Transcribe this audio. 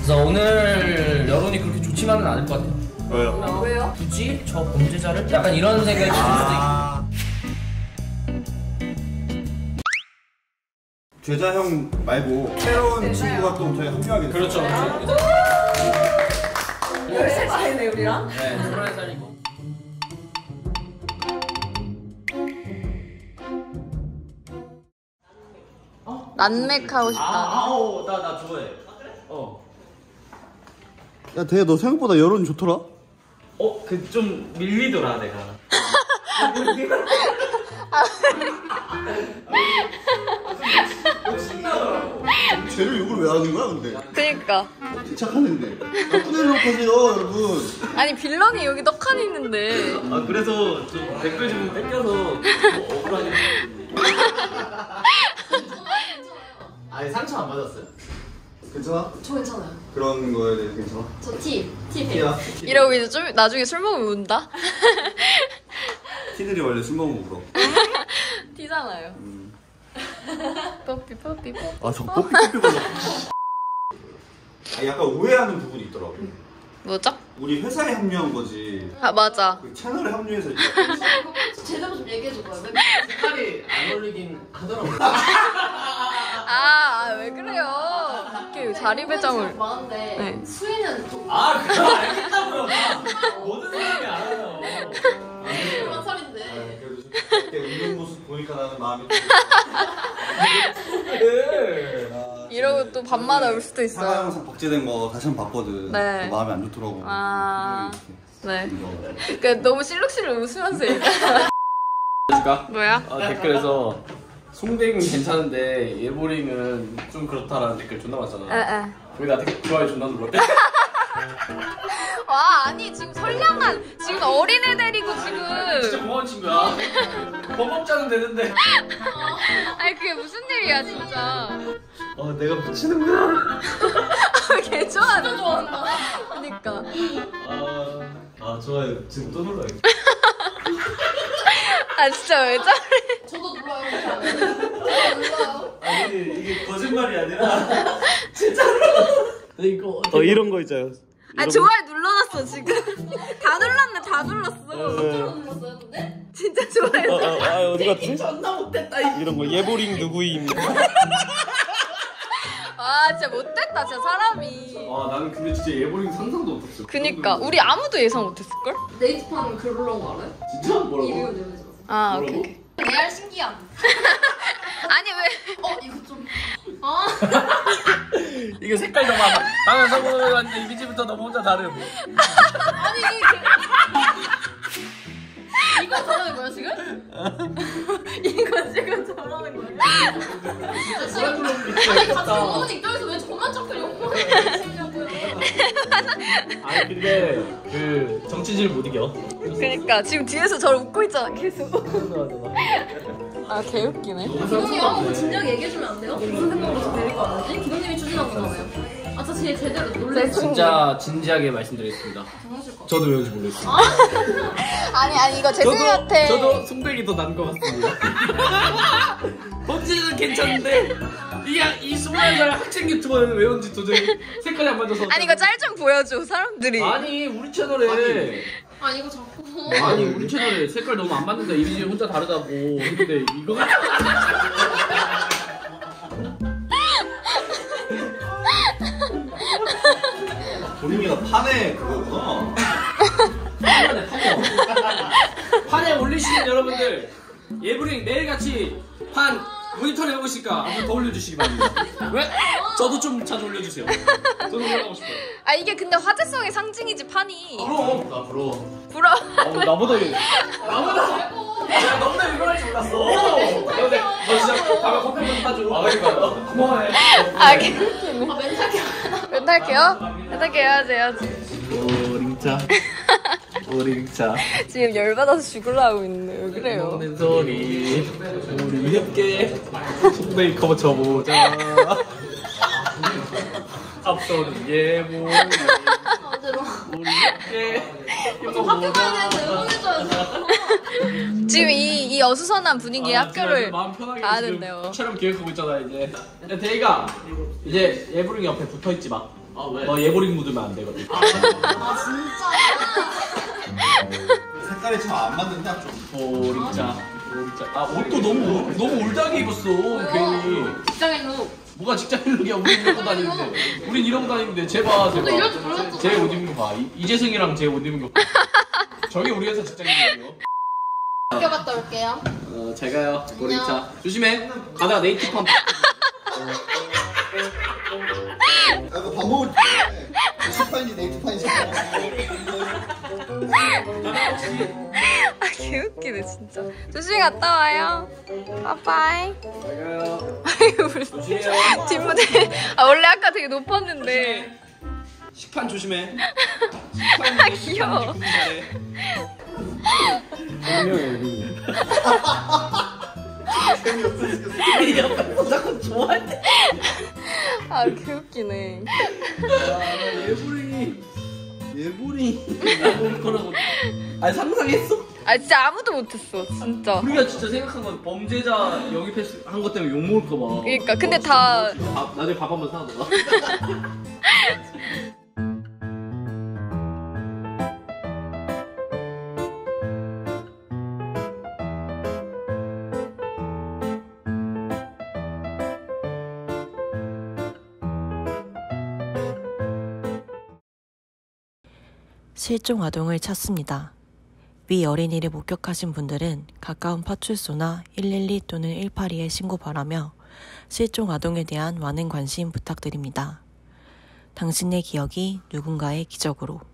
그래서 오늘 여론이 그렇게 좋지만은 않을 것 같아요. 왜요? 왜요? 굳이 저 범죄자를? 약간 이런 생각이 들 수도 있고. 죄자형 말고 새로운 친구가 또 저희 합류하게 됐어요. 그렇죠. 10살 차이네 우리랑? 네, 21살이고. 난맥 하고 싶다. 나 좋아해. 야, 대야 너 생각보다 여론이 좋더라? 그 좀 밀리더라 내가. 쟤를 욕을 왜 하는 거야 근데? 그니까. 착하는데. 나쁜 일로 하세요 여러분. 아니 빌런이 여기 떡하니 있는데. 그래서 좀 댓글 좀 뺏겨서 억울하게. 아니 상처 안 받았어요. 괜찮아? 저 괜찮아요. 그런 거에 대해서 괜찮아? 저 팁 티야. 이러고 이제 좀 나중에 술 먹으면 운다. 티들이 원래 술 먹으면 울어. 티잖아요. 뽀삐 뽀삐 뽀삐. 아, 저 뽀삐뽀삐 걸려. 약간 오해하는 부분이 있더라고. 뭐죠? 우리 회사에 합류한 거지. 아 맞아. 그 채널에 합류해서 이제. 제대로 좀 얘기해줘봐요. 색깔이 안 어울리긴 하더라고요. 왜 그래요? 이렇게 자리 배정을. 많은데 네. 수위는 좀 그거 알겠다고요. 모든 사람이 알아요. 그런 살인데. 그래도 그때 웃는 모습 보니까 나는 마음이. 이러고 또 밤마다 울 수도 사과 있어요. 영상 복제된 거 다시 한 번 봤거든. 네. 마음이 안 좋더라고. 네. 그 너무 실룩실룩 웃으면서 얘기해. 뭐야? 댓글에서 송대인 괜찮은데 예보링은 좀 그렇다라는 댓글 존나 많잖아. 거기다 댓글 좋아요 존나 눌렀대. 와 아니 지금 선량한 지금 어린애 데리고 진짜 지금. 고마운 친구야. 범법자는 되는데. 아니 그게 무슨 일이야 진짜. 내가 미치는구나. 걔 좋아하네. 진짜 좋아한다. 그니까. 좋아요. 지금 또 눌러야겠다. 진짜 왜 저래? 저도 눌러요. 저도 눌러요. 이게 거짓말이 아니라 진짜로. 이거 이런 거 있잖아요. 좋아요 눌러놨어 지금. 다 눌렀네 다 눌렀어. 진짜로 눌렀어요, 근데? 진짜 좋아요. 어디 갔지? 존나 못됐다. 이런 거 예보링 누구임. 진짜 못됐다 진짜 사람이. 나는 근데 진짜 예보링 상상도 못했어. 그니까 우리 아무도 예상 못했을걸? 네이트판 글 올라온 거 알아요? 진짜 뭐라고? 리뷰 내면서. 오케이 오케이. 레알 신기함. 아니 왜? 이거 좀. 이게 색깔 너무 많아. 방금 성공한 이미지부터 너무 혼자 다름. 아니 이거 저러는 거야 지금? 이거 지금 저러는 거야? 아니 같이 너무 입장에서 왜 저만 자꾸 욕먹냐고요. 근데 그 정치질 못 이겨. 그니까 지금 뒤에서 저를 웃고 있잖아 계속. 개웃기네. 기동님 한번 진작 얘기해주면 안 돼요? 무슨 생각으로 저 데리고 왔는지? 기동님이 추진한 거잖아요. 저 제대로 놀랬어요. 진짜 진지하게 말씀드리겠습니다. 저도 왠지 모르겠어요. 아니 이거 제수한테. 저도 송백이 더 난 것 같습니다. 범죄는 괜찮은데 이 21살 학생 유튜버는 왜 온지 도저히 색깔이 안 맞아서. 아니 이거 짤 좀 보여줘 사람들이. 아니 우리 채널에 이거 자꾸. 우리 채널에 색깔 너무 안 맞는다 이미지 혼자 다르다고. 근데 이거가 본인이가 판에 그거구나. 판에 올리시는 여러분들 예브링 매일같이 판 모니터를 해보고 있으니까 한번 더 올려주시기 바랍니다. 왜? 저도 좀 자주 올려주세요. 저도 올라가고 싶어요. 이게 근데 화제성의 상징이지 판이. 부러워. 나 부러워. 부러워. 나보다 야, 너보다 이거 할 줄 몰랐어. 너 진짜 다음에 커피 한번 사줘. 그러니까 고마워해. 개웃기네. 멘탈 케어. 멘탈 해야지. 오링차. 오링차. 지금 열받아서 죽으려 하고 있는데 왜 그래요? 먹는 소리. 우리 함께 송베이 커버 쳐보자. 앞서는 예보. 우리 함께 학교 가야 되는데 응원해줘야죠. 지금 이 어수선한 분위기에 학교를 마음 편하게 가야 된대요. 촬영 기획하고 있잖아 이제. 야, 대희가 이제 예브링 옆에 붙어있지 마. 아 왜? 너 예보링 묻으면 안 되거든. 아 진짜. 색깔이 잘 안 맞는다 좀. 보리차. 아 옷도 너무 올드하게 입었어. 괜히. 직장인 룩. 뭐가 직장인 룩이야? 우린 이러고 다니는데. 우린 이러고 다니는데. 쟤봐. 이럴 줄 몰랐잖아. 쟤 옷 입는 거 봐. 이재승이랑 쟤 옷 입는 거 봐. 저게 우리 회사 직장인이에요. 학교 갔다 올게요. 잘 가요. 보리차. 조심해. 가다가 네이트팜. 밥 먹을 때 식판인지 네이트판인지. 아, 개웃기네, 진짜. 조심히 갔다 와요. 빠빠이. 잘 가요. 우리 조심해요. 뒷무대. 아, 원래 아까 되게 높았는데. 식판 조심해. 아, 귀여워. 옆에서 자꾸 좋아할 때. 아, 개웃기네. 예불이 나올 거라고. 아니 상상했어? 아, 진짜 아무도 못했어, 진짜. 우리가 진짜 생각한 건 범죄자 영입한 것 때문에 욕 먹을까 봐. 그러니까, 근데 다. 나중에 밥 한번 사다 놔. 실종 아동을 찾습니다. 위 어린이를 목격하신 분들은 가까운 파출소나 112 또는 182에 신고 바라며 실종 아동에 대한 많은 관심 부탁드립니다. 당신의 기억이 누군가의 기적으로.